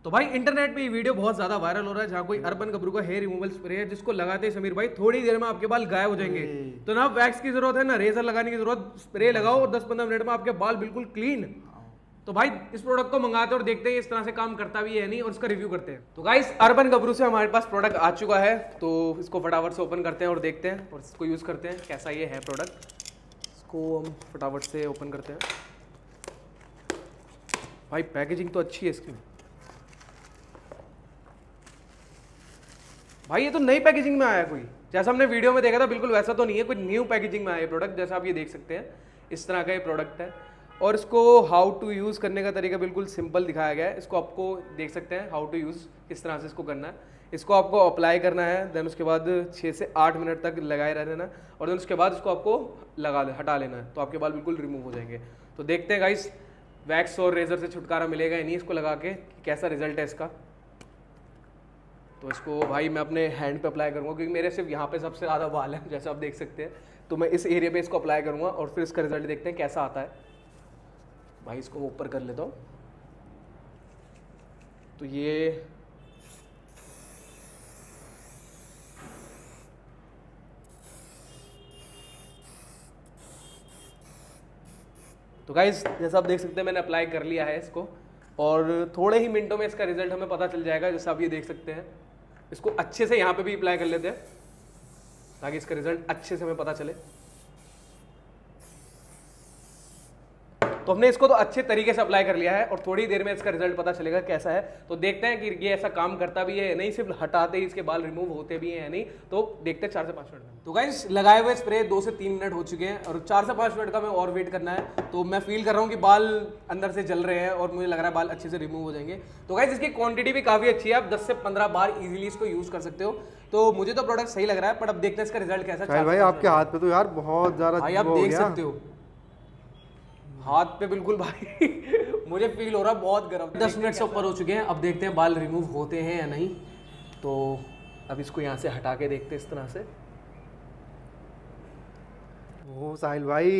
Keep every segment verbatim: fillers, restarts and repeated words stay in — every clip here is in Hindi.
तो भाई इंटरनेट पे ये वीडियो बहुत ज्यादा वायरल हो रहा है जहाँ कोई अर्बन गबरू का हेयर रिमूवल स्प्रे है जिसको लगाते ही समीर भाई थोड़ी देर में आपके बाल गायब हो जाएंगे। तो ना वैक्स की जरूरत है ना रेजर लगाने की जरूरत, स्प्रे लगाओ और दस पंद्रह मिनट में आपके बाल बिल्कुल क्लीन। तो भाई इस प्रोडक्ट को मंगाते हैं और देखते हैं इस तरह से काम करता भी है नहीं और इसका रिव्यू करते हैं। तो गाइस अर्बन गबरू से हमारे पास प्रोडक्ट आ चुका है, तो इसको फटाफट से ओपन करते हैं और देखते हैं और इसको यूज करते हैं कैसा ये है प्रोडक्ट। इसको हम फटाफट से ओपन करते हैं। भाई पैकेजिंग तो अच्छी है इसकी। भाई ये तो नई पैकेजिंग में आया कोई, जैसा हमने वीडियो में देखा था बिल्कुल वैसा तो नहीं है, कोई न्यू पैकेजिंग में आया ये प्रोडक्ट। जैसा आप ये देख सकते हैं इस तरह का ये प्रोडक्ट है और इसको हाउ टू यूज़ करने का तरीका बिल्कुल सिंपल दिखाया गया है। इसको आपको देख सकते हैं हाउ टू यूज़ किस तरह से इसको करना है। इसको आपको अप्लाई करना है, देन उसके बाद छः से आठ मिनट तक लगाए रहना और देन उसके बाद इसको आपको लगा हटा लेना है, तो आपके बाल बिल्कुल रिमूव हो जाएंगे। तो देखते हैं गाइस वैक्स और रेजर से छुटकारा मिलेगा या नहीं इसको लगा के, कैसा रिजल्ट है इसका। तो इसको भाई मैं अपने हैंड पे अप्लाई करूँगा क्योंकि मेरे सिर्फ यहाँ पे सबसे ज़्यादा बाल है जैसा आप देख सकते हैं। तो मैं इस एरिया पे इसको अप्लाई करूँगा और फिर इसका रिजल्ट देखते हैं कैसा आता है। भाई इसको ऊपर कर लेता हूँ। तो ये तो गाइस जैसा आप देख सकते हैं मैंने अप्लाई कर लिया है इसको और थोड़े ही मिनटों में इसका रिजल्ट हमें पता चल जाएगा। जैसा आप ये देख सकते हैं इसको अच्छे से यहाँ पे भी अप्लाई कर लेते हैं ताकि इसका रिजल्ट अच्छे से हमें पता चले। तो हमने इसको तो अच्छे तरीके से अप्लाई कर लिया है और थोड़ी देर में इसका रिजल्ट पता चलेगा कैसा है। तो देखते हैं कि ये ऐसा काम करता भी है नहीं, सिर्फ हटाते ही इसके बाल रिमूव होते भी हैं या नहीं। तो देखते हैं चार से पाँच मिनट में। तो गाइस लगाए हुए स्प्रे दो से तीन मिनट हो चुके हैं और चार से पाँच मिनट का मैं और वेट करना है। तो मैं फील कर रहा हूँ कि बाल अंदर से जल रहे हैं और मुझे लग रहा है बाल अच्छे से रिमूव हो जाएंगे। तो गाइस इसकी क्वांटिटी भी काफ़ी अच्छी है, आप दस से पंद्रह बार इजीली इसको यूज़ कर सकते हो। तो मुझे तो प्रोडक्ट सही लग रहा है, पर अब देखते हैं इसका रिजल्ट कैसा है। भाई आपके हाथ पे तो यार बहुत ज़्यादा भाई आप देख सकते हो हाथ पे बिल्कुल भाई मुझे फील हो रहा है बहुत गर्म। दस मिनट से ऊपर हो चुके हैं, अब देखते हैं बाल रिमूव होते हैं या नहीं। तो अब इसको यहाँ से हटा के देखते हैं इस तरह से। ओ साहिल भाई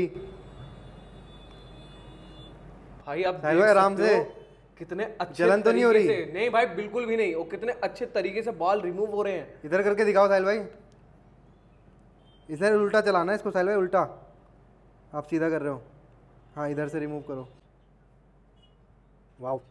भाई अब साहिल भाई आराम से, कितने अच्छे जलन तो नहीं हो रही? नहीं भाई बिल्कुल भी नहीं, और कितने अच्छे तरीके से बाल रिमूव हो रहे हैं। इधर करके दिखाओ साहिल भाई, इधर उल्टा चलाना है इसको साहिल भाई, उल्टा। आप सीधा कर रहे हो, हाँ इधर से रिमूव करो। वाव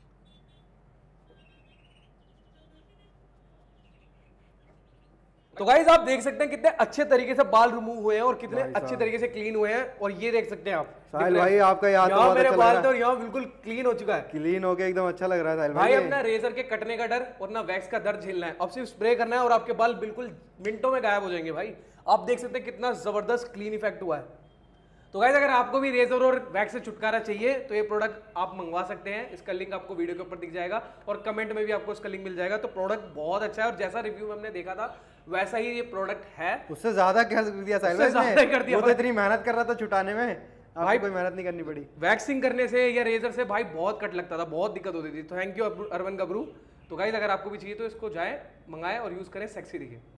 तो गाइस आप देख सकते हैं कितने अच्छे तरीके से बाल रिमूव हुए हैं और कितने अच्छे तरीके से क्लीन हुए हैं। और ये देख सकते हैं आप साहिल भाई आपका यहाँ तो मेरे बाल तो यहाँ बिल्कुल क्लीन हो चुका है, क्लीन हो गया एकदम अच्छा लग रहा है साहिल भाई। अपना रेजर के कटने का डर और ना वैक्स का दर्द झेलना है, अब सिर्फ स्प्रे करना है और आपके बाल बिल्कुल मिनटों में गायब हो जाएंगे। भाई आप देख सकते हैं कितना जबरदस्त क्लीन इफेक्ट हुआ है। तो गाइस अगर आपको भी रेजर और वैक्स से छुटकारा चाहिए तो ये प्रोडक्ट आप मंगवा सकते हैं। इसका लिंक आपको वीडियो के ऊपर दिख जाएगा और कमेंट में भी आपको इसका लिंक मिल जाएगा। तो प्रोडक्ट बहुत अच्छा है और जैसा रिव्यू में हमने देखा था वैसा ही ये प्रोडक्ट है। उससे ज्यादा क्या कर दिया साहिल भाई ने, कर दिया। वो तो इतनी मेहनत कर रहा था छुटाने में, भाई कोई मेहनत नहीं करनी पड़ी। वैक्सिंग करने से या रेजर से भाई बहुत कट लगता था, बहुत दिक्कत होती थी। तो थैंक यू अर्बन गबरू। तो गाइस अगर आपको भी चाहिए तो इसको जाए मंगाए और यूज करें, सेक्सी दिखे।